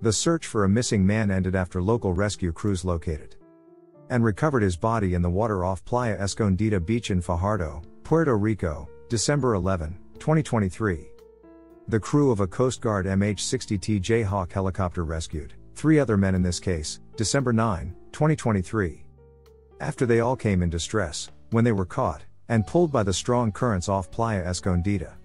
The search for a missing man ended after local rescue crews located and recovered his body in the water off Playa Escondida Beach in Fajardo, Puerto Rico, December 11, 2023. The crew of a Coast Guard MH-60T Jayhawk helicopter rescued 3 other men in this case, December 9, 2023. After they all came in distress, when they were caught and pulled by the strong currents off Playa Escondida.